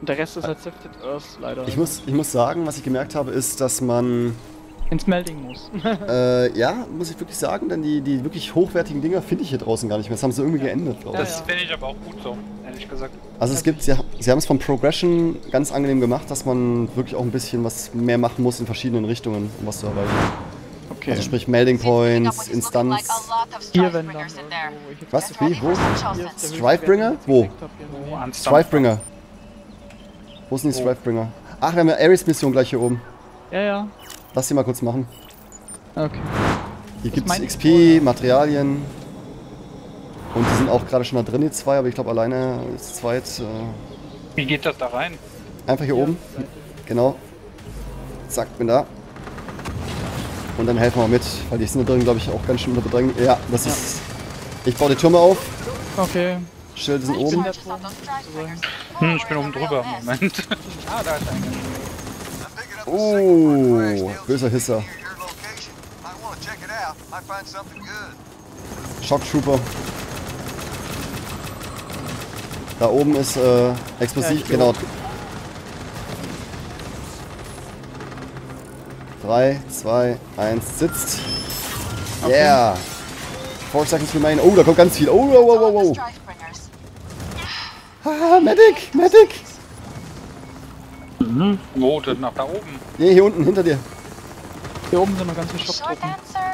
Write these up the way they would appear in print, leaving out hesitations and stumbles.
Und der Rest ist halt Sifted Earth leider. Ich muss sagen, was ich gemerkt habe, ist, dass man... ins Melding muss. Ja, muss ich wirklich sagen, denn die wirklich hochwertigen Dinger finde ich hier draußen gar nicht mehr. Das haben sie irgendwie geändert, glaube ich. Das finde ich aber auch gut so, ehrlich gesagt. Also es gibt, sie haben es von Progression ganz angenehm gemacht, dass man wirklich auch ein bisschen was mehr machen muss in verschiedenen Richtungen, um was zu erreichen. Okay. Also sprich Melding Points, Instanz... Hier, wenn dann irgendwo... Was? Wie? Wo? Strifebringer? Wo? Strifebringer. Wo sind die Strifebringer? Ach, wir haben ja Ares-Mission gleich hier oben. Ja, ja. Lass sie mal kurz machen. Okay. Hier gibt es XP, Materialien. Und die sind auch gerade schon da drin, die zwei, aber ich glaube alleine ist zweit. Wie geht das da rein? Einfach hier oben. Genau. Zack, bin da. Und dann helfen wir mal mit, weil die sind da drin, glaube ich, auch ganz schön unter Bedrängnis. Ja, das ist. Ich baue die Türme auf. Okay. Schilde sind oben. Ich bin oben drüber. Moment. Da ist einer. Oh, böser Hisser. Shock Trooper. Da oben ist explosiv, ja, genau. 3, 2, 1, sitzt. Yeah! 4 seconds remain. Oh, da kommt ganz viel. Oh, oh, oh, oh, oh. Haha, Medic! Medic! Wo denn nach da oben? Nee, hier unten, hinter dir. Hier oben sind noch ganz viele Schocktruppen.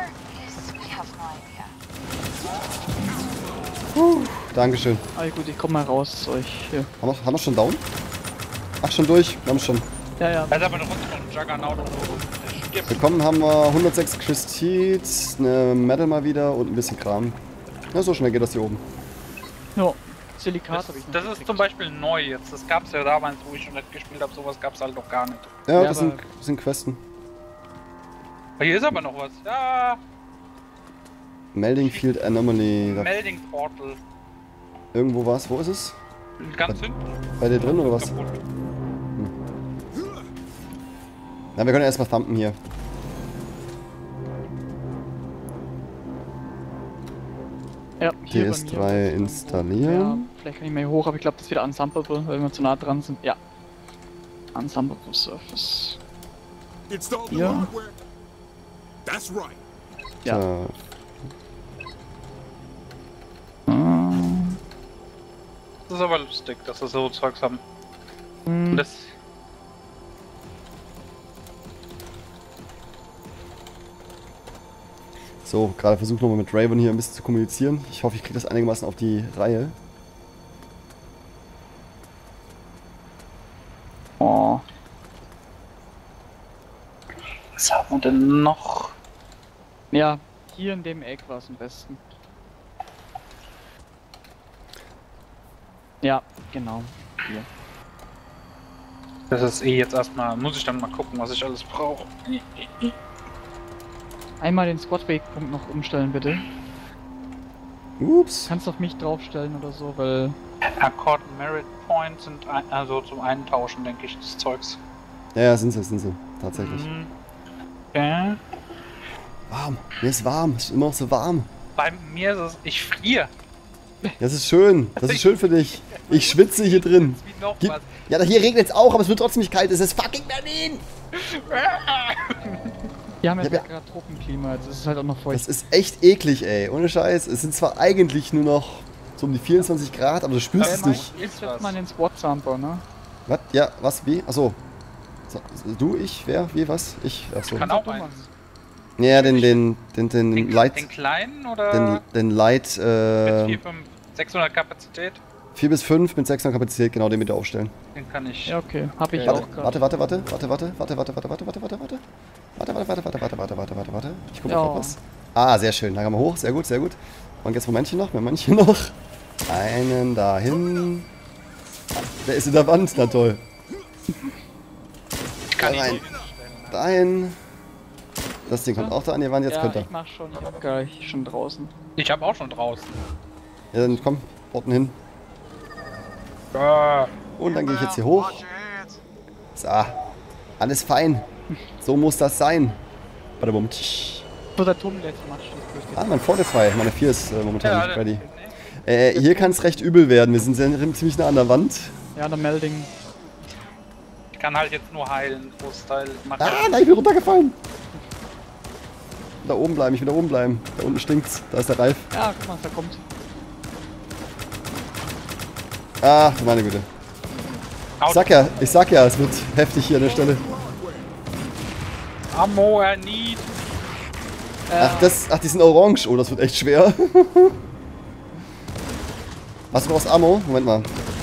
Dankeschön. Ah, gut, ich komm mal raus zu euch. Hier. Haben wir schon down? Ach, schon durch? Wir haben schon. Ja, ja. Da ist aber noch ein Juggernaut und so. Bekommen haben wir 106 Christits, eine Medal mal wieder und ein bisschen Kram. Na, so schnell geht das hier oben. No. Silikat habe ich noch Das ist gekriegt. zum Beispiel neu jetzt. Das gab es ja damals, wo ich schon nicht gespielt habe. Sowas gab es halt noch gar nicht. Ja, Ja, das sind Questen. Hier ist aber noch was. Ja, Melding Field Anomaly. Da Melding Portal. irgendwo was. Wo ist es? Ganz hinten. Bei dir drin oder was? Kaputt. Na, wir können erstmal thumpen hier. Ja, hier bei DS3 mir. installieren. Ja, vielleicht kann ich mal hier hoch, aber ich glaube, das ist wieder Unsumpable, weil wir zu nah dran sind. Ja. Unsumpable Surface. Install the Yeah. hardware. That's right. Ja. So. Das ist aber lustig, dass wir so Zeugs haben. Und Hm, das. So, gerade versuche nochmal mit Raven hier ein bisschen zu kommunizieren. Ich hoffe, ich kriege das einigermaßen auf die Reihe. oh. Was haben wir denn noch? Ja, hier in dem Eck war es am besten. Ja, genau. Hier. Das ist eh jetzt erstmal. Muss ich dann mal gucken, was ich alles brauche. Einmal den Squad-Wegpunkt noch umstellen, bitte. Ups. Kannst auf mich draufstellen oder so, weil... Accord Merit Points sind also zum Eintauschen, denke ich, des Zeugs. Ja, sind sie. Tatsächlich. Okay. Warm. Mir ist warm. Es ist immer noch so warm. Bei mir ist es. Ich friere. Das ist schön. Das ist schön für dich. Ich schwitze hier drin. Wie noch Gib- was. Ja, hier regnet es auch, aber es wird trotzdem nicht kalt. Es ist fucking Berlin. Wir haben Ja, ja gerade Tropenklima, das ist halt auch noch feucht. Das ist echt eklig, ey. Ohne Scheiß. Es sind zwar eigentlich nur noch so um die 24 Grad, aber du spürst es nicht. Jetzt setzt man den Squad-Samper, ne? Was? Ja, was? Wie? Achso. So, du, ich, wer, wie, was? Ich, achso. Kann auch ein. Ja, den Light, Den kleinen oder den Light, mit 4, 5, 600 Kapazität? 4 bis 5 mit 6er Kapazität, genau, den bitte aufstellen. Den kann ich. Ja, okay. Hab ich Okay. auch gerade. Warte. Ich guck mal Ja. grad was. Ah, sehr schön. Da kann man hoch. Sehr gut, sehr gut. Und jetzt Momentchen noch, Momentchen noch. Einen dahin. Der ist in der Wand, na toll. Ich kann Da rein. ihn Dahin. Das Ding kommt auch da an die Wand, jetzt Ja, könnt ihr. ich mach schon, ich hab gleich schon draußen. Ich habe auch schon draußen. Ja, dann komm, unten hin. Ah, Und dann gehe ich jetzt hier hoch. So, alles fein. So muss das sein. Warte, Moment. So, der Turm letzte Mal steht durch. Ah, mein Fortify. Meine 4 ist momentan ja, nicht ready. Hier kann es recht übel werden. Wir sind ziemlich nah an der Wand. Ja, der Melding. Ich kann halt jetzt nur heilen, Großteil. Macht Ah, nein, ich bin runtergefallen. Da oben bleiben, ich will da oben bleiben. Da unten stinkt's, da ist der Ralf. Ja, guck mal, da kommt. Ach, du meine Güte. Ich sag ja, es wird heftig hier an der Stelle. Ammo, er need. Ach, die sind orange. Oh, das wird echt schwer. Was, du brauchst Ammo? Moment mal.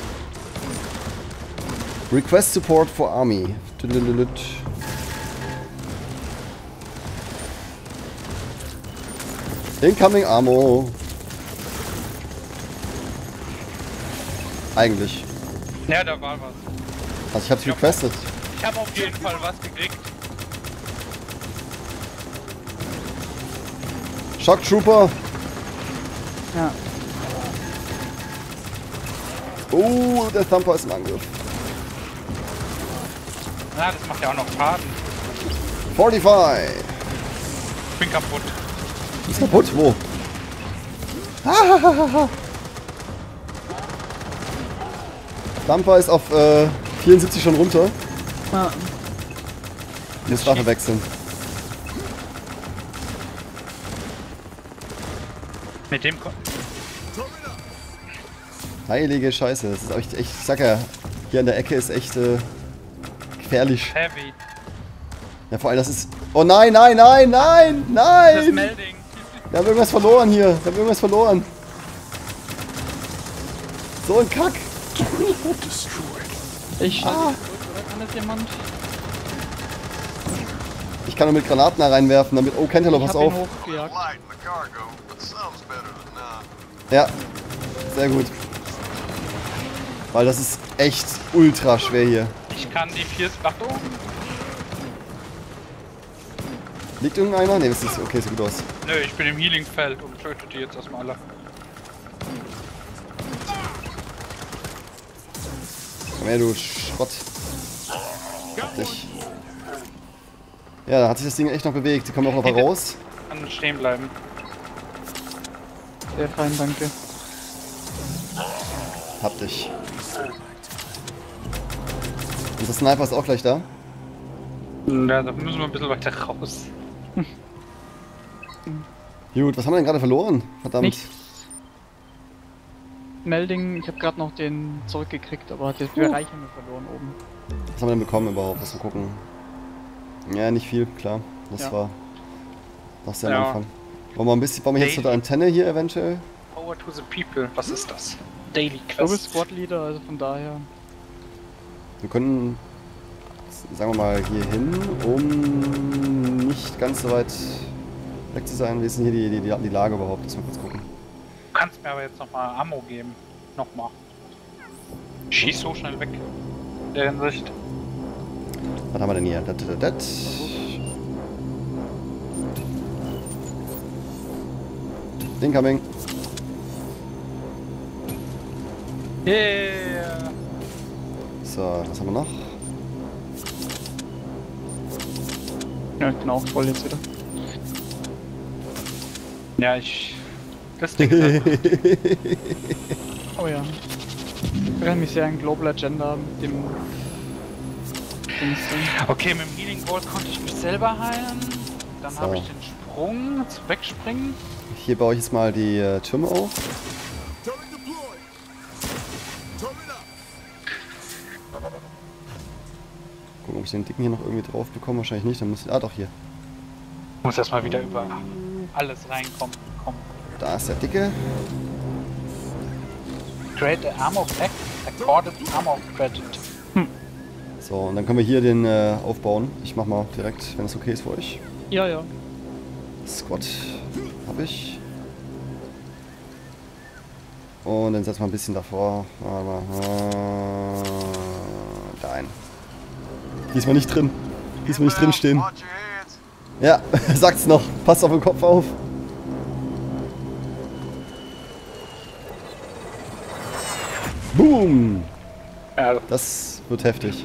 Request Support for Army. Incoming Ammo. Eigentlich. Ja, da war was. Also ich hab's requested. Ich habe auf jeden Fall was gekriegt. Shock Trooper. Ja. Oh, der Thumper ist im Angriff. Na, das macht ja auch noch Schaden. 45. Ich bin kaputt. Ist kaputt? Wo? Ah, Thumper ist auf 74 schon runter. Ja. Jetzt Waffe wechseln. Mit dem Heilige Scheiße, das ist echt, ich sag ja, hier an der Ecke ist echt gefährlich. Heavy. Ja, vor allem das ist... Oh nein, nein, nein, nein, Das nein! Melding. Wir haben irgendwas verloren hier, wir haben irgendwas verloren. So ein Kack. Ich schalte zurück, oder kann das jemand? Ich kann nur mit Granaten da reinwerfen, damit... Oh, Cantaloupe, Ich pass hab ihn auf. hochgejagt. Light in the cargo, but some's better than none. Ja, sehr gut. Weil das ist echt ultra schwer hier. Ich kann die 4... Achtung. Liegt irgendeiner? Ne, das ist okay, sieht gut aus. Nö, ich bin im Healing-Feld und töte die jetzt erstmal alle. Komm her, du Schrott. Hab dich. Ja, da hat sich das Ding echt noch bewegt. Die kommen auch noch mal raus. Kann stehen bleiben. Sehr fein, danke. Hab dich. Und der Sniper ist auch gleich da. Ja, da müssen wir ein bisschen weiter raus. Gut, was haben wir denn gerade verloren? Verdammt. Nichts. Melding, ich habe gerade noch den zurückgekriegt, aber hat jetzt Bereich haben wir verloren oben. Was haben wir denn bekommen überhaupt? Lass mal gucken. Ja, nicht viel, klar. Das Ja. war noch sehr am Ja. Anfang. Wollen wir jetzt zu der Antenne hier eventuell? Power to the people. Was ist das? Daily Du bist Quest. Squad Leader, also von daher. Wir können, sagen wir mal, hier hin, um nicht ganz so weit weg zu sein. Wie ist denn hier die Lage überhaupt? Lass mal kurz gucken. Du kannst mir aber jetzt nochmal Ammo geben. Nochmal. Ich schieß so schnell weg. In der Hinsicht. Was haben wir denn hier? Incoming. Yeah. So, was haben wir noch? Ja, ich bin auch voll jetzt wieder. Ja, das Ding ist Oh ja. Ich erinnere mich sehr an Global Agenda mit dem Dings. okay, mit dem Healing Bolt konnte ich mich selber heilen. Dann So. habe ich den Sprung zum Wegspringen. Hier baue ich jetzt mal die Türme auf. Turret deployed. Turret up. Gucken, ob ich den dicken hier noch irgendwie drauf bekomme. Wahrscheinlich nicht. Dann muss ich... Ah, doch, hier. Muss erstmal wieder über alles reinkommen. Komm. Da ist der dicke. Create a Armor Pack. Accorded Armor Credit. So, und dann können wir hier den aufbauen. Ich mach mal direkt, wenn es okay ist für euch. Ja, ja. Squad habe ich. Und dann setzen wir ein bisschen davor. Da ein. Diesmal nicht drin. Diesmal nicht drin stehen. Watch your heads. Ja, sagt's noch. Passt auf den Kopf auf. Boom! Ja, Das wird heftig.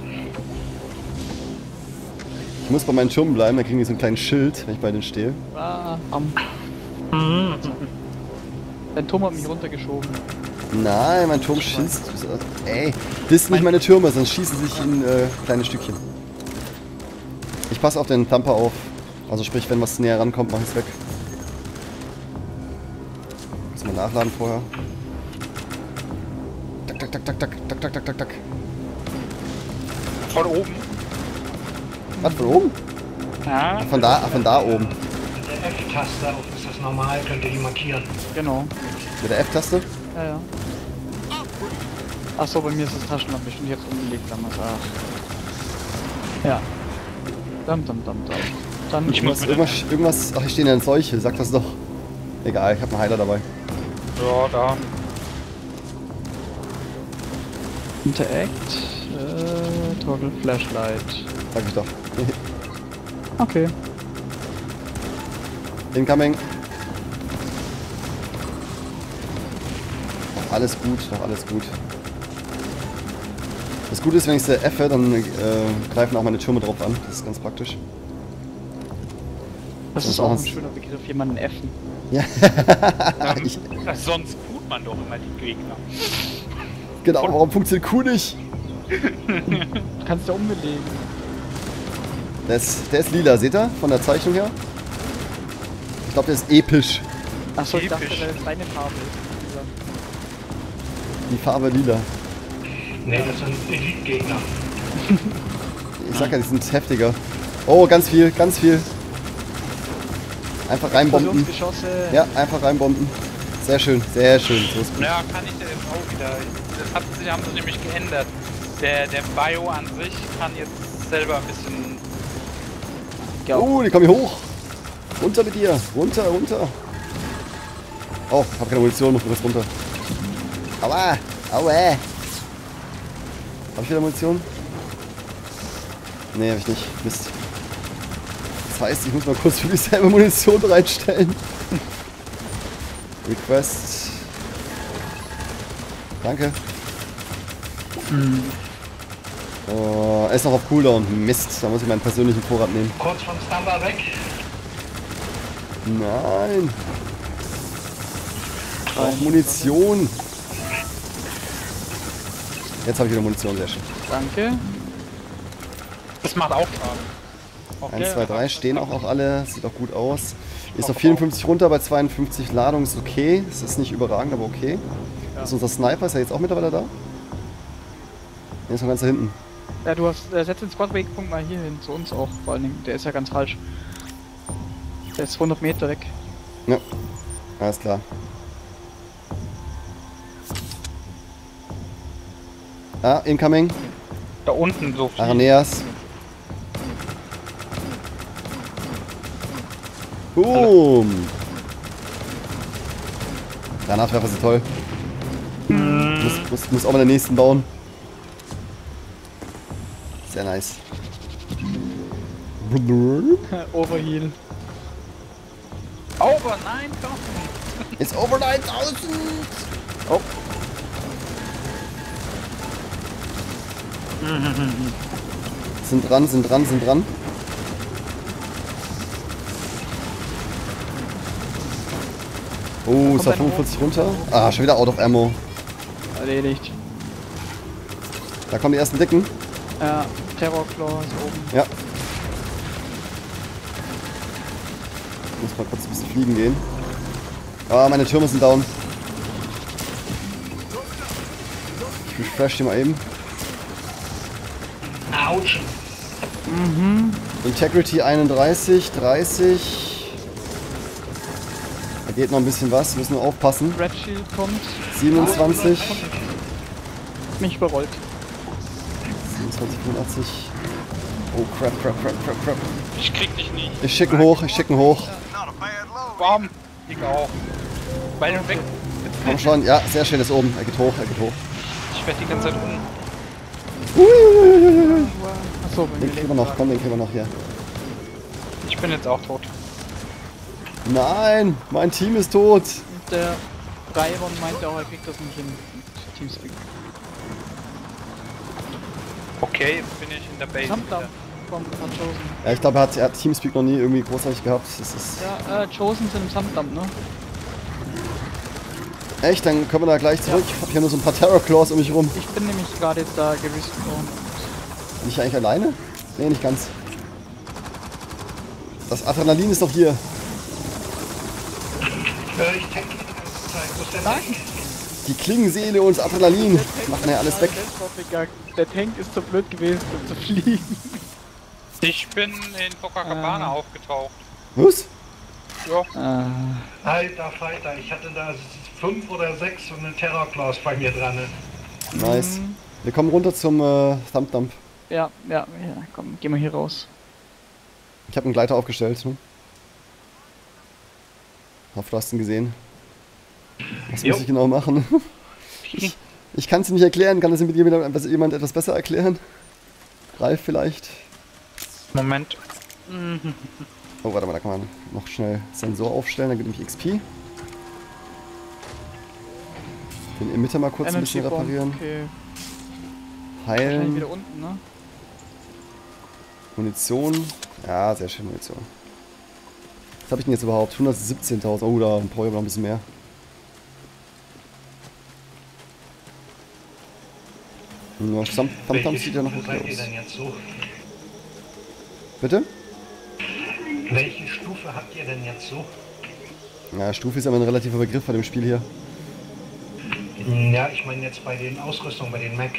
Ich muss bei meinen Türmen bleiben, dann kriegen die so einen kleinen Schild, wenn ich bei denen stehe. Ah, Dein Turm hat mich runtergeschoben. Nein, mein Turm schießt. Ey, das sind nicht meine Türme, sonst schießen sie sich in kleine Stückchen. Ich passe auf den Thumper auf. Also sprich, wenn was näher rankommt, mach ich's weg. Muss mal nachladen vorher. Tak, tak, tak, tak, tak, tak, tak, tak, tak, tak. Von oben. Was, von oben? Ja. Von da oben. Mit der F-Taste ist das normal, könnt ihr die markieren. Genau. Mit der F-Taste? Ja, ja. Achso, bei mir ist das Taschenlampe bestimmt jetzt umgelegt damals. Ach. Ja. Dann. Ich muss Irgendwas. Ach, hier stehen ja solche. Sag das doch. Egal, ich habe einen Heiler dabei. Ja, da. Interact. Toggle Flashlight. Sag ich doch. Okay. Incoming. Doch alles gut, doch alles gut. Das Gute ist, wenn ich sie F, dann greifen auch meine Türme drauf an. Das ist ganz praktisch. Das ist auch ein schöner Begriff, jemanden F'en. Ja. Sonst tut man doch immer die Gegner. Genau, warum funktioniert Q nicht? Du kannst ja umbelegen. Der ist lila, seht ihr? Von der Zeichnung her. Ich glaube, der ist episch. Achso, ich dachte, Episch. weil es deine Farbe ist. Die Farbe lila. Ne, das sind Elite-Gegner. Ich sag ja, die sind heftiger. Oh, ganz viel, ganz viel. Einfach reinbomben. Geschosse. Ja, einfach reinbomben. Sehr schön, sehr schön. So ist gut. Ja, kann ich ja jetzt auch wieder. Das haben sie nämlich geändert. Der Bio an sich kann jetzt selber ein bisschen. Die kommen hier hoch. Runter mit dir. Runter, runter. Oh, hab keine Munition, muss was runter. Aua, aua. Hab ich wieder Munition? Nee, hab ich nicht. Mist. Das heißt, ich muss mal kurz für mich selber Munition bereitstellen. Request. Danke. Oh, er ist noch auf Cooldown. Mist, da muss ich meinen persönlichen Vorrat nehmen. Kurz vom Stumper weg. Nein. Auch Munition. Jetzt habe ich wieder Munition, sehr schön. Danke. Das macht auch Schaden. Okay. 1, 2, 3 stehen auch alle. Sieht auch gut aus. Ist auf 54 runter, bei 52 Ladung ist okay. Es ist nicht überragend, aber okay. Ja. Ist unser Sniper, ist er jetzt auch mittlerweile da? Der ist noch ganz da hinten. Ja, du hast, setz den Squad-Wegpunkt mal hier hin, zu uns auch, vor allen Dingen. Der ist ja ganz falsch. Der ist 100 Meter weg. Ja, alles klar. Ah, incoming. Da unten so viel. Araneas. Boom! Granatwerfer sind toll. Muss auch mal den nächsten bauen. Sehr nice. Overheal. Over 9000! It's over 9000! Oh. Sind dran, sind dran, sind dran. Oh, ist auf 45 runter. Ah, schon wieder out of ammo. Erledigt. Da kommen die ersten Dicken. Ja, Terrorclaw ist oben. Ja. Ich muss mal kurz ein bisschen fliegen gehen. Ah, meine Türme sind down. Ich refresh die mal eben. Autsch. Integrity 31, 30. Da geht noch ein bisschen was, müssen wir aufpassen. Red Shield kommt. 27. Mich überrollt. 27, 85. Oh crap. Ich krieg dich nie. Ich schicke ihn hoch, ich schicke ihn hoch. Not a bad load. Bam! Ich auch. Weil du weg. Komm schon, ja, sehr schön, ist oben. Er geht hoch, er geht hoch. Ich werd die ganze Zeit um. Achso, bei Den mir kriegen wir noch, komm, den kriegen wir noch hier. Ich bin jetzt auch tot. Nein, mein Team ist tot. Und der Ryron meinte auch, er kriegt das nicht hin. mit Teamspeak. Okay, jetzt bin ich in der Base. Samtdam wieder. vom Chosen. Ja, ich glaube, er hat Teamspeak noch nie irgendwie großartig gehabt. Das ist Ja, Chosen sind im Samtdam, ne? Echt? Dann können wir da gleich zurück. Ich hab hier nur so ein paar Terror-Claws um mich rum. Ich bin nämlich gerade jetzt da gewissen worden. Bin ich eigentlich alleine? Nee, nicht ganz. Das Adrenalin ist doch hier. Ich tank die ganze Zeit. Wo ist der Tank? Die Klingenseele und das Adrenalin machen ja alles weg. Der Tank ist zu blöd gewesen, um zu fliegen. Ich bin in Copacabana aufgetaucht. Was? Ja. Alter Falter, ich hatte da 5 oder 6 so eine Terror-Claws bei mir dran. Nice. Wir kommen runter zum Thump Dump. Ja, komm, gehen wir hier raus. Ich habe einen Gleiter aufgestellt. Ne? Hoffe, du hast ihn gesehen. Was muss ich genau machen? Ich kann es nicht erklären. Kann das mit jemand etwas besser erklären? Ralf vielleicht? Moment. Oh, warte mal, da kann man noch schnell Sensor aufstellen. Dann gibt nämlich XP. Den Emitter mal kurz ein bisschen reparieren. Okay. Heilen. Wieder unten, ne? Munition. Ja, sehr schön Munition. Was habe ich denn jetzt überhaupt? 117.000. Oh, da brauche ich noch ein bisschen mehr. Ja, Thumb sieht ja noch okay seid ihr aus. denn jetzt so? Bitte? Welche Stufe habt ihr denn jetzt so? Ja, Stufe ist ja immer ein relativer Begriff bei dem Spiel hier. Ja, ich meine jetzt bei den Ausrüstungen, bei den Mac.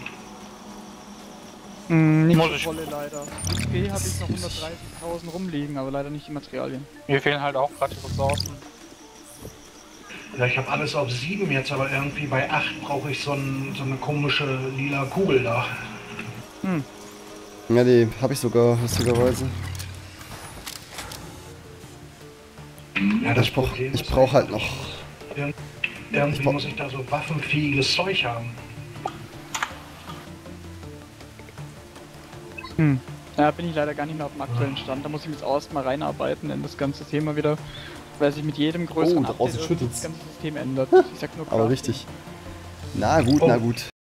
Nicht Muss so ich- volle leider. XP habe ich noch 130.000 rumliegen, aber leider nicht die Materialien. Mir fehlen halt auch gerade die Ressourcen. Ja, ich habe alles auf 7 jetzt, aber irgendwie bei 8 brauche ich so eine komische lila Kugel da. Ja, die habe ich sogar, lustigerweise. Ja, das Ich Problem ist brauche halt noch. Irgendwie muss ich da so waffenfähiges Zeug haben. Ja, bin ich leider gar nicht mehr auf dem aktuellen Stand. Da muss ich mich jetzt auch erstmal reinarbeiten in das ganze Thema wieder, weil sich mit jedem größeren Oh, da draußen Update schüttelt's. das ganze System ändert. Ich sag nur Aber Crafting. richtig. Na gut, na gut.